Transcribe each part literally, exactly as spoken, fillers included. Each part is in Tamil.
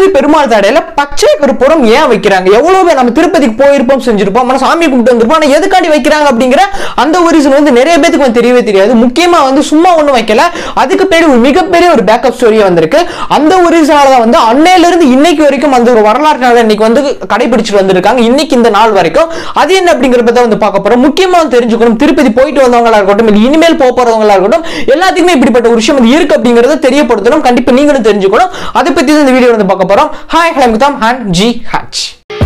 திருப்பதி பெருமாள் தடையில பச்சை கருப்புரம் ஏன் வைக்கிறாங்க? எவ்வளவு பேர் நம்ம திருப்பதிக்கு போயிருப்போம், செஞ்சிருப்போம், ஆனா சாமி கும்பிட்டு வந்திருப்போம், ஆனா எதுக்காண்டி வைக்கிறாங்க அப்படிங்கிற அந்த ஒரு ரீசன் வந்து நிறைய பேருக்கு வந்து தெரியவே தெரியாது. முக்கியமா வந்து சும்மா ஒண்ணும் வைக்கல, அதுக்கு பேரு ஒரு மிகப்பெரிய ஒரு பேக்கப் ஸ்டோரியா வந்திருக்கு. அந்த ஒரு ரீசனாலதான் வந்து அன்னையில இருந்து இன்னைக்கு வரைக்கும் அந்த ஒரு வரலாற்று நாள் இன்னைக்கு வந்து கடைபிடிச்சிட்டு வந்திருக்காங்க, இன்னைக்கு இந்த நாள் வரைக்கும். அது என்ன அப்படிங்கறத வந்து பார்க்க போறோம். முக்கியமா தெரிஞ்சுக்கணும், திருப்பதி போயிட்டு வந்தவங்களா இருக்கட்டும், இல்ல இனிமேல் போக போறவங்களா இருக்கட்டும், எல்லாத்துக்குமே இப்படிப்பட்ட ஒரு விஷயம் இருக்கு அப்படிங்கறத தெரியப்படுத்தணும். கண்டிப்பா நீங்களும் தெரிஞ்சுக்கணும். அதை பத்தி இந்த வீடியோ வந்து பார்க்க போறோம். ஹாய், ஹலோ, முதாம் அண்ட் ஜி ஹச்.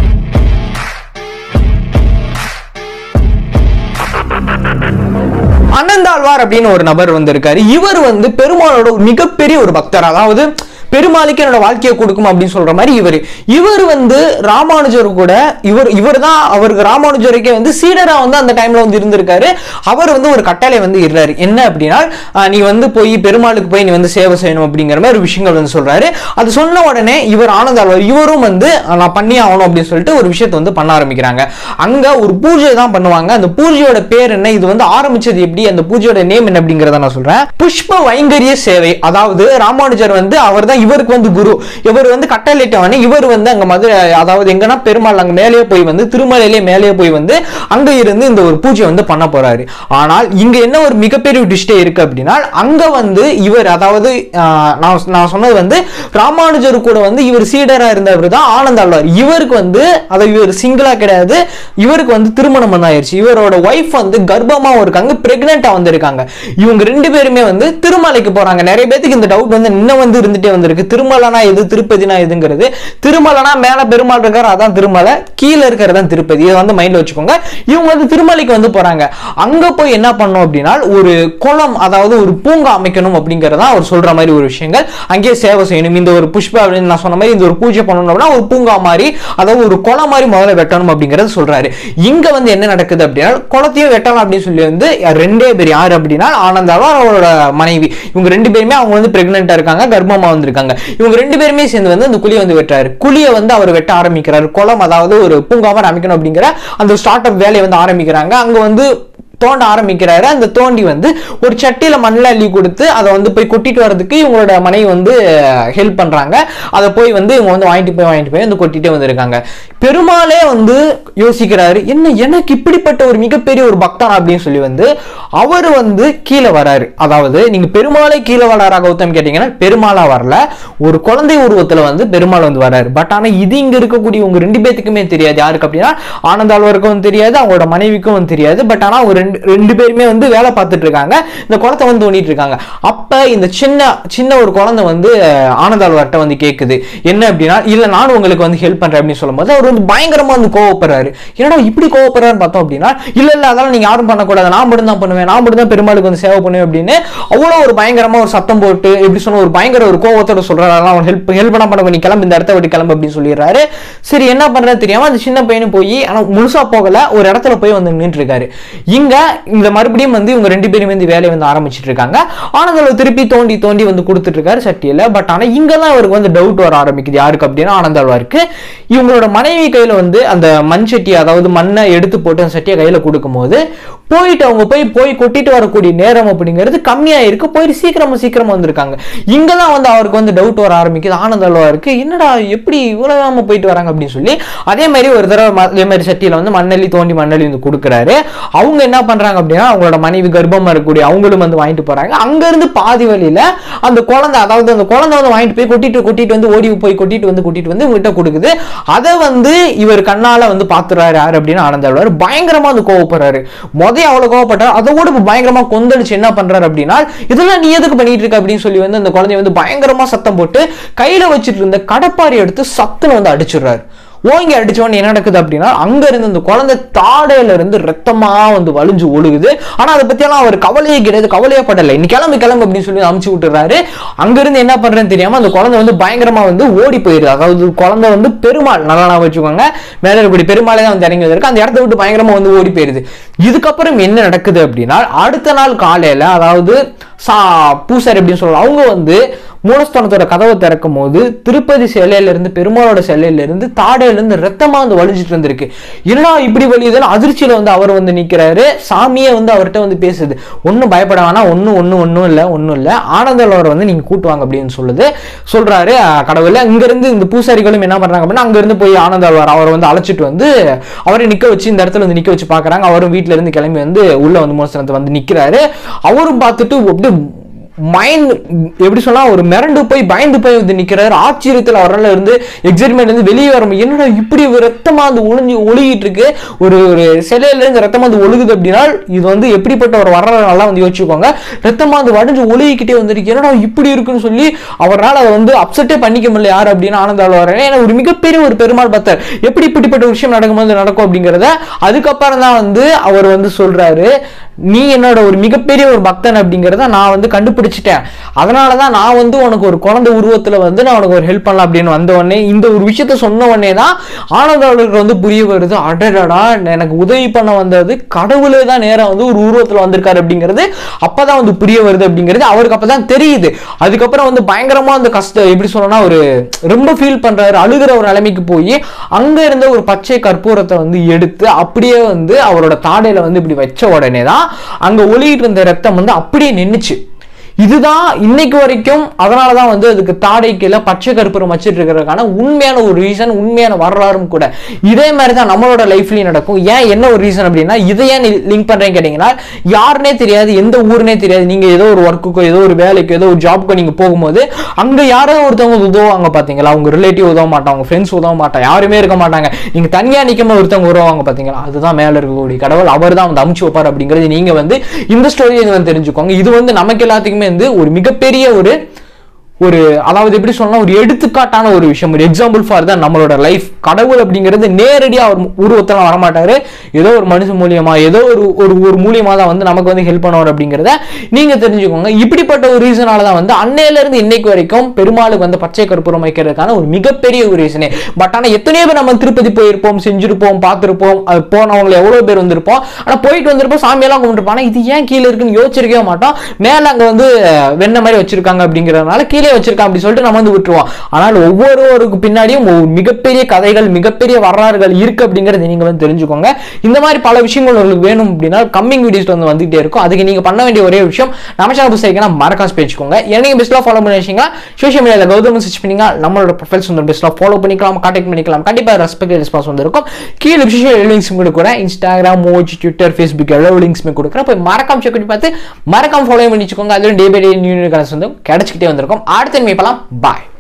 அனந்தாழ்வார் அப்படின்னு ஒரு நபர் வந்து இருக்காரு. இவர் வந்து பெருமாளோட மிகப்பெரிய ஒரு பக்தர். அதாவது பெருமாளுக்கு என்னோட வாழ்க்கையை கொடுக்கும் அப்படின்னு சொல்ற மாதிரி இவர் இவர் வந்து ராமானுஜர் கூட இவர் இவர் தான் அவருக்கு ராமானுஜருக்கே வந்து சீடரா வந்து அந்த டைம்ல வந்து இருந்திருக்காரு. அவர் வந்து ஒரு கட்டளை வந்து இருறாரு. என்ன அப்படின்னா, நீ வந்து போய் பெருமாளுக்கு போய் நீ வந்து சேவை செய்யணும் அப்படிங்கிற மாதிரி ஒரு விஷயங்கள் வந்து சொல்றாரு. அது சொன்ன உடனே இவர் ஆனந்தாழ்வார் இவரும் வந்து நான் பண்ணி ஆகணும் அப்படின்னு சொல்லிட்டு ஒரு விஷயத்தை வந்து பண்ண ஆரம்பிக்கிறாங்க. அங்க ஒரு பூஜை தான் பண்ணுவாங்க. அந்த பூஜையோட பேர் என்ன, இது வந்து ஆரம்பிச்சது எப்படி, அந்த பூஜையோட நேம் என்ன அப்படிங்கறத நான் சொல்றேன். புஷ்ப வைங்கரிய சேவை. அதாவது ராமானுஜர் வந்து அவர் தான் இவருக்கு வந்து குரு. இவர் வந்து கட்டளையிட்டவனே இவர் வந்து அங்க மதுரை, அதாவது எங்கன்னா பெருமாள் அங்க மேலேயே போய் வந்து திருமலையிலே மேலேயே போய் வந்து அங்க இருந்து இந்த ஒரு பூஜை வந்து பண்ண போறாரு. ஆனால் இங்க என்ன ஒரு மிகப்பெரிய டிஸ்டே இருக்கு அப்படின்னா, அங்க வந்து இவர், அதாவது நான் சொன்னது வந்து ராமானுஜர் கூட வந்து இவர் சீடரா இருந்தவர் தான் ஆனந்தாழ்வார். இவருக்கு வந்து அதை இவர் சிங்கிளா கிடையாது, இவருக்கு வந்து திருமணம் வந்து ஆயிடுச்சு. இவரோட ஒய்ஃப் வந்து கர்ப்பமாவும் இருக்காங்க, பிரெக்னெண்டா வந்து இருக்காங்க. இவங்க ரெண்டு பேருமே வந்து திருமலைக்கு போறாங்க. நிறைய பேருக்கு இந்த டவுட் வந்து இன்னும் வந்து இருந்துட்டே வந்திருக்கு. திருமலைனா எது, திருப்பதினா எதுங்கிறது. திருமலைனா மேல பெருமாள் இருக்காரு, அதான் திருமலை, கீழே இருக்கிறதான் திருப்பதி. இதை வந்து மைண்ட்ல வச்சுக்கோங்க. இவங்க வந்து திருமலைக்கு வந்து போறாங்க. அங்க போய் என்ன பண்ணும் அப்படின்னா, ஒரு குளம், அதாவது ஒரு பூங்கா அமைக்கணும் அப்படிங்கறதா அவர் சொல்ற மாதிரி ஒரு விஷயங்கள். அங்கேயே சேவை செய்யணும். இந்த ஒரு புஷ்ப அப்படின்னு நான் சொன்ன மாதிரி இந்த ஒரு பூஜை பண்ணணும் அப்படின்னா ஒரு பூங்கா மாதிரி, அதாவது ஒரு குளம் மாதிரி முதல்ல வெட்டணும் அப்படிங்கறது சொல்றாரு. இங்க வந்து என்ன நடக்குது அப்படின்னா, குளத்தையும் வெட்டலாம் அப்படின்னு சொல்லி வந்து ரெண்டே பேர் யாரு அப்படின்னா ஆனந்தாழ்வார் அவரோட மனைவி. இவங்க ரெண்டு பேருமே அவங்க வந்து பிரெக்னெண்டா இருக்காங்க, கர்ப்பமா வந்திருக்காங்க. இவங்க ரெண்டு பேருமே சேர்ந்து வந்து அந்த குழியை வந்து வெட்டுறாரு. குழியை வந்து அவர் வெட்ட ஆரம்பிக்கிறாரு. குளம், அதாவது ஒரு பூங்காவை அமைக்கணும் அப்படிங்கிற அந்த ஸ்டார்ட் அப் வேலையை வந்து ஆரம்பிக்கிறாங்க. அங்க வந்து தோண்ட ஆரம்பிக்கிறாரு. அந்த தோண்டி வந்து ஒரு சட்டியில மண்ணில் அள்ளி கொடுத்து அதை வந்து போய் கொட்டிட்டு வர்றதுக்கு இவங்களோட மனைவி வந்து ஹெல்ப் பண்றாங்க. அதை போய் வந்து இவங்க வந்து வாங்கிட்டு போய் வாங்கிட்டு போய் வந்து கொட்டிட்டே வந்திருக்காங்க. பெருமாளே வந்து யோசிக்கிறாரு, என்ன எனக்கு இப்படிப்பட்ட ஒரு மிகப்பெரிய ஒரு பக்தன் அப்படின்னு சொல்லி வந்து அவர் வந்து கீழே வராரு. அதாவது நீங்க பெருமாளே கீழே வராரா கௌதம் கேட்டீங்கன்னா, பெருமாளா வரல, ஒரு குழந்தை உருவத்துல வந்து பெருமாள் வந்து வராரு. பட் ஆனா இது இங்க இருக்கக்கூடிய உங்க ரெண்டு பேத்துக்குமே தெரியாது. யாருக்கு அப்படின்னா ஆனந்தாழ்வாருக்கும் தெரியாது, அவங்களோட மனைவிக்கும் தெரியாது. பட் ஆனா ஒரு ரெண்டு பேருமே வந்து வேலை பார்த்துட்டு இருக்காங்க, இந்த குளத்தை வந்து தோண்டிட்டு இருக்காங்க. அப்ப இந்த சின்ன சின்ன ஒரு குழந்தை வந்து ஆனந்தாழ்வார்ட்ட வந்து கேக்குது, என்ன அப்படின்னா, இல்ல நானும் உங்களுக்கு வந்து ஹெல்ப் பண்றேன் அப்படின்னு சொல்லும் போது அவர் வந்து பயங்கரமா வந்து கோவப்படுறாரு. என்னடா இப்படி கோவப்படுறாருன்னு பார்த்தோம் அப்படின்னா, இல்ல இல்ல அதெல்லாம் நீங்க யாரும் பண்ணக்கூடாது, நான் மட்டும் தான் பண்ணுவேன், நான் மட்டும் தான் பெருமாளுக்கு வந்து சேவை பண்ணுவேன் அப்படின்னு அவ்வளவு ஒரு பயங்கரமா ஒரு சத்தம் போட்டு எப்படி சொன்ன ஒரு பயங்கர ஒரு கோவத்தோட சொல்றாரு. அவன் ஹெல்ப் ஹெல்ப் பண்ண பண்ண நீ கிளம்பு, இந்த இடத்த விட்டு கிளம்பு அப்படின்னு சொல்லிடுறாரு. சரி என்ன பண்றது தெரியாம அந்த சின்ன பையனு போய், ஆனா முழுசா போகல, ஒரு இடத்துல போய் வந்து நின்று இருக்காரு. இங்க இந்த மறுபடியும் வந்து இவங்க ரெண்டு பேரும் வந்து வேலையை வந்து ஆரம்பிச்சிட்டு இருக்காங்க. ஆனந்தாழ்வார் திருப்பி தோண்டி தோண்டி வந்து கொடுத்துட்டு இருக்காரு சட்டியில. பட் ஆனா இங்கெல்லாம் அவருக்கு வந்து டவுட் வர ஆரம்பிக்குது. யாருக்கு அப்படின்னா ஆனந்தாழ்வாருக்கு. இவங்களோட மனைவி கையில வந்து அந்த மண் சட்டி, அதாவது மண்ணை எடுத்து போட்டு அந்த சட்டியை கையில கொடுக்கும் போது போயிட்டு அவங்க போய் போய் கொட்டிட்டு வரக்கூடிய நேரம் அப்படிங்கிறது கம்மியா இருக்கு. போயிட்டு சீக்கிரமா சீக்கிரமா வந்திருக்காங்க. இங்கதான் வந்து அவருக்கு வந்து டவுட் வர ஆரம்பிக்குது. ஆனந்தாழ்வாருக்கு என்னடா எப்படி இவ்வளவு போயிட்டு வராங்க அப்படின்னு சொல்லி அதே மாதிரி ஒரு தடவை அதே மாதிரி சட்டியில வந்து மண்ணெல்லி தோண்டி மண்ணெல்லி வந்து கொடுக்குறாரு. அவங்க என்ன பண்றாங்க அப்படின்னா, அவங்களோட மனைவி கர்ப்பமா இருக்கக்கூடிய அவங்களும் வந்து வாங்கிட்டு போறாங்க. அங்க இருந்து பாதி வழியில அந்த குழந்தை, அதாவது அந்த குழந்தை வந்து வாங்கிட்டு போய் கொட்டிட்டு கொட்டிட்டு வந்து ஓடி போய் கொட்டிட்டு வந்து கொட்டிட்டு வந்து இவங்கிட்ட கொடுக்குது. அதை வந்து இவர் கண்ணால வந்து பாத்துறாரு. யாரு அப்படின்னா ஆனந்தாழ்வார். பயங்கரமா வந்து கோவப்படுறாரு. முதல்ல அவ்வளவு கோவப்பட்டாரு, அதோட பயங்கரமா கொந்தளிச்சு என்ன பண்றாரு அப்படின்னா, இதெல்லாம் நீ எதுக்கு பண்ணிட்டு இருக்க அப்படின்னு சொல்லி வந்து அந்த குழந்தைய வந்து பயங்கரமா சத்தம் போட்டு கையில வச்சுட்டு இருந்த கடப்பாரி எடுத்து சத்துன்னு வந்து அடிச்சிடுறாரு. ஓங்கி அடிச்சோன்னு என்ன நடக்குது அப்படின்னா, அங்க இருந்து அந்த குழந்தை தாடையில இருந்து ரத்தமா வந்து வலிஞ்சு ஒழுகுது. ஆனா அதை பத்தி எல்லாம் அவர் கவலையே கிடையாது, கவலையே படலை. இன்னைக்கு கிளம்பு கிளம்பு அப்படின்னு சொல்லி அமுச்சு விட்டுறாரு. அங்க இருந்து என்ன பண்றேன்னு தெரியாம அந்த குழந்தை வந்து பயங்கரமா வந்து ஓடி போயிருது. அதாவது குழந்தை வந்து பெருமாள், நல்லா நான் வச்சுக்கோங்க, மேல இருக்கக்கூடிய பெருமாளே தான் வந்து இறங்கி வந்திருக்கு. அந்த இடத்த விட்டு பயங்கரமா வந்து ஓடி போயிருது. இதுக்கப்புறம் என்ன நடக்குது அப்படின்னா அடுத்த நாள் காலையில அதாவது சா பூசாரி அப்படின்னு சொல்றாங்க அவங்க வந்து மூலஸ்தானத்தோட கதவை திறக்கும் போது திருப்பதி சிலையில இருந்து பெருமாளோட சிலையில இருந்து தாடையில இருந்து ரத்தமா வந்து வலிஞ்சிட்டு இருந்திருக்கு. என்னடா இப்படி வலியுதுன்னு அதிர்ச்சியில வந்து அவர் வந்து நிக்கிறாரு. சாமியே வந்து அவர்கிட்ட வந்து பேசுது, ஒன்னும் பயப்பட வேணாம், ஒன்னும் ஒன்னும் ஒன்னும் இல்லை ஒன்னும் இல்லை ஆனந்தலோரை வந்து நீங்க கூட்டுவாங்க அப்படின்னு சொல்லுது சொல்றாரு கடவுள். இங்க இருந்து இந்த பூசாரிகளும் என்ன பண்றாங்க அப்படின்னா அங்க இருந்து போய் ஆனந்தலோர் அவரை வந்து அழைச்சிட்டு வந்து அவரை நிக்க வச்சு இந்த இடத்துல வந்து நிக்க வச்சு பாக்குறாங்க. அவரும் வீட்டுல இருந்து கிளம்பி வந்து உள்ள வந்து மூலஸ்தானத்தை வந்து நிக்கிறாரு. அவரும் பார்த்துட்டு அப்படியே மைண்ட் எப்படி சொன்னா ஒரு மிரண்டு போய் பயந்து போய் வந்து நிக்கிறாரு. ஆச்சரியத்தில் அவரால் இருந்து எக்ஸைட்மெண்ட் இருந்து வெளியே வர என்னடா இப்படி ரத்தமா வந்து ஒளிஞ்சு ஒழுகிட்டு இருக்கு, ஒரு ஒரு சிலையில இருந்து ரத்தமா வந்து ஒழுகுது அப்படின்னா இது வந்து எப்படிப்பட்ட ஒரு வரலாறு நல்லா வந்து யோசிச்சுக்கோங்க. ரத்தமா வந்து வடிஞ்சு ஒழுகிக்கிட்டே வந்துருக்கு, என்னடா இப்படி இருக்குன்னு சொல்லி அவரால் அதை வந்து அப்செட்டே பண்ணிக்க முடியல. யார் அப்படின்னு ஆனந்தால் வர ஏன்னா ஒரு மிகப்பெரிய ஒரு பெருமாள் பக்தர் எப்படி இப்படிப்பட்ட ஒரு விஷயம் நடக்கும்போது நடக்கும் அப்படிங்கிறத அதுக்கப்புறம் தான் வந்து அவர் வந்து சொல்றாரு, நீ என்னோட ஒரு மிகப்பெரிய ஒரு பக்தன் அப்படிங்கிறத நான் வந்து கண்டுபிடிச்சிட்டேன். அதனாலதான் நான் வந்து உனக்கு ஒரு குழந்தை உருவத்துல வந்து நான் உனக்கு ஒரு ஹெல்ப் பண்ணலாம் அப்படின்னு வந்த உடனே இந்த ஒரு விஷயத்த சொன்ன உடனே தான் ஆனந்தாளுக்கு வந்து புரிய வருது, அடடா எனக்கு உதவி பண்ண வந்தது கடவுளே தான் நேரம் வந்து ஒரு உருவத்துல வந்திருக்காரு அப்படிங்கிறது அப்பதான் வந்து புரிய வருது அப்படிங்கிறது அவருக்கு அப்பதான் தெரியுது. அதுக்கப்புறம் வந்து பயங்கரமா அந்த கஷ்டம் எப்படி சொல்லணும்னா ஒரு ரொம்ப ஃபீல் பண்றாரு, அழுகிற ஒரு நிலைமைக்கு போய் அங்க இருந்த ஒரு பச்சை கற்பூரத்தை வந்து எடுத்து அப்படியே வந்து அவரோட தாடையில வந்து இப்படி வச்ச உடனே தான் அங்க ஒளியிட்டு இருந்த ரத்தம் வந்து அப்படியே நின்னுச்சு. இதுதான் இன்னைக்கு வரைக்கும் அதனாலதான் வந்து அதுக்கு தாடை கீழே பச்சை கற்பூரம் வச்சிட்டு இருக்கிறதுக்கான உண்மையான ஒரு ரீசன், உண்மையான வரலாறும் கூட. இதே மாதிரிதான் நம்மளோட லைஃப்லயும் நடக்கும். ஏன் என்ன ஒரு ரீசன் அப்படின்னா இதை ஏன் லிங்க் பண்றேன்னு கேட்டீங்கன்னா யாருன்னே தெரியாது, எந்த ஊருனே தெரியாது, நீங்க ஏதோ ஒரு ஒர்க்குக்கோ ஏதோ ஒரு வேலைக்கோ ஏதோ ஒரு ஜாப்க்கோ நீங்க போகும்போது அங்க யாரோ ஒருத்தவங்க உதவுவாங்க பாத்தீங்களா, அவங்க ரிலேட்டிவ் உதவ மாட்டாங்க, ஃப்ரெண்ட்ஸ் உதவ மாட்டாங்க, யாருமே இருக்க மாட்டாங்க, நீங்க தனியா நிக்காம ஒருத்தவங்க உருவாங்க பாத்தீங்களா, அதுதான் மேல இருக்கக்கூடிய கடவுள், அவர் தான் வந்து அமுச்சு வைப்பார் அப்படிங்கிறது நீங்க வந்து இந்த ஸ்டோரியை வந்து தெரிஞ்சுக்கோங்க. இது வந்து நமக்கு எல்லாத்துக்குமே ஒரு மிகப்பெரிய ஒரு ஒரு அதாவது எப்படி சொல்லலாம் ஒரு எடுத்துக்காட்டான ஒரு விஷயம், ஒரு எக்ஸாம்பிள் ஃபார் தான் நம்மளோட லைஃப். கடவுள் அப்படிங்கிறது நேரடியாக அவர் உருவத்தெல்லாம் வரமாட்டாரு, ஏதோ ஒரு மனுஷன் மூலியமா ஏதோ ஒரு ஒரு ஒரு மூலியமா தான் வந்து நமக்கு வந்து ஹெல்ப் பண்ணுவார் அப்படிங்கிறத நீங்க தெரிஞ்சுக்கோங்க. இப்படிப்பட்ட ஒரு ரீசனால தான் வந்து அன்னையில இருந்து இன்னைக்கு வரைக்கும் பெருமாளுக்கு வந்து பச்சை கற்பூரம் வைக்கிறதுக்கான ஒரு மிகப்பெரிய ஒரு ரீசனே. பட் ஆனா எத்தனையோ பேர் நம்ம திருப்பதி போயிருப்போம், செஞ்சிருப்போம், பார்த்திருப்போம், அது போனவங்களை எவ்வளவு பேர் வந்திருப்போம், ஆனா போயிட்டு வந்திருப்போம், சாமியெல்லாம் கும்பிட்டுருப்போம், ஆனா இது ஏன் கீழே இருக்குன்னு யோசிச்சிருக்கவே மாட்டோம். மேல அங்க வந்து வெண்ண மாதிரி வச்சிருக்காங்க அப்படிங்கிறதுனால கீழே வச்சிருக்கான் அப்படி சொல்லிட்டு நம்ம வந்து விட்டுருவோம். ஆனால் ஒவ்வொருவருக்கு பின்னாடியும் மிகப்பெரிய கதைகள் மிகப்பெரிய வரலாறுகள் இருக்கு அப்படிங்கறது நீங்க வந்து தெரிஞ்சுக்கோங்க. இந்த மாதிரி பல விஷயங்கள் உங்களுக்கு வேணும் அப்படின்னா கம்மிங் வீடியோஸ் வந்து வந்துட்டே இருக்கும். அதுக்கு நீங்க பண்ண வேண்டிய ஒரே விஷயம் நம்ம சேனல் புதுசாக மறக்காம பேசிக்கோங்க. என்னைக்கு பெஸ்ட்லா ஃபாலோ பண்ணி வச்சீங்கன்னா சோஷியல் மீடியால கௌதம் சர்ச் பண்ணீங்க நம்மளோட ப்ரொஃபைல்ஸ் வந்து பெஸ்ட்லா ஃபாலோ பண்ணிக்கலாம், கான்டாக்ட் பண்ணிக்கலாம். கண்டிப்பா ரெஸ்பெக்ட் ரெஸ்பான்ஸ் வந்து இருக்கும். கீழே விஷயம் லிங்க்ஸ் கொடுக்குறேன், இன்ஸ்டாகிராம், மோஜ், ட்விட்டர், ஃபேஸ்புக் எல்லா லிங்க்ஸுமே கொடுக்குறேன். போய் மறக்காம செக் பண்ணி பார்த்து மறக்காம ஃபாலோ பண்ணிச்சுக்கோங்க. அதுல day by day new new collections வந்து கிடைச்சிக்கிட்டே வந்திருக்கும். அடுத்த மீட் பண்ணலாம். பாய்.